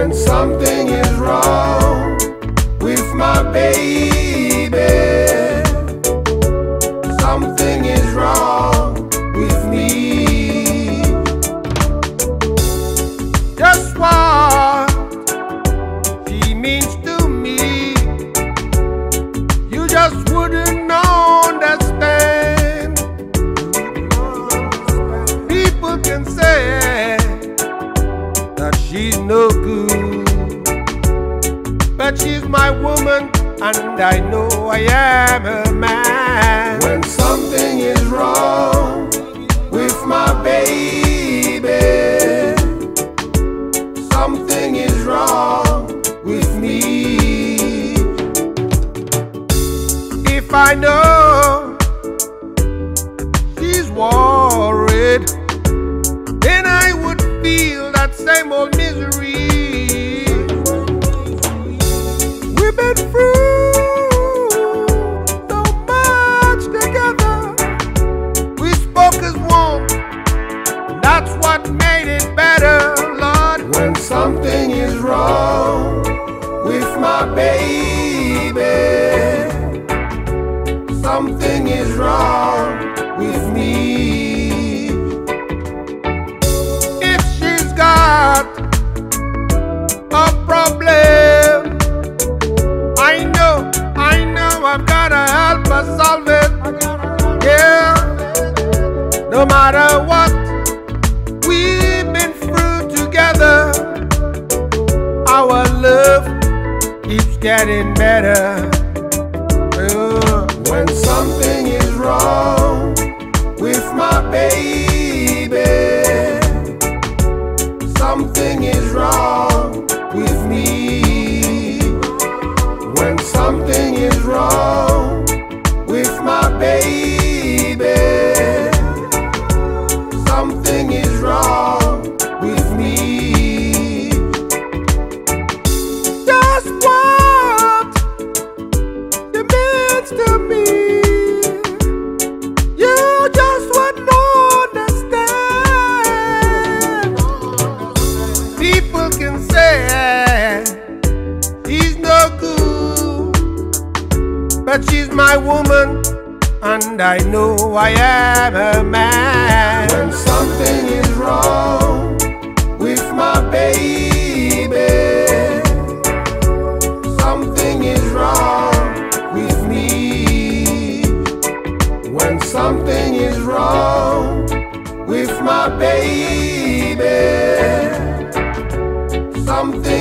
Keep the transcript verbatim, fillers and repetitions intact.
When something is wrong with my baby, something is wrong with me. Just what she means to me, you just wouldn't understand. People can say that she's no good, but she's my woman, and I know I am a man. When something is wrong with my baby, something is wrong with me. If I know she's worried, then I would feel that same old misery. We've been through so much together. We spoke as one, that's what made it better, Lord. When something is wrong with my baby, something is wrong with me. If she's got a problem, I know, I know I've gotta help her solve it. Yeah, no matter what we've been through together, our love keeps getting better. Uh, when something is wrong with my baby, something is wrong with me. When something is wrong with my baby, something is wrong with me. Just what it means to me, you just wouldn't understand. People can say he's no good, but she's my woman, and I know I am a man. When something is wrong with my baby, something is wrong with me. When something is wrong with my baby, something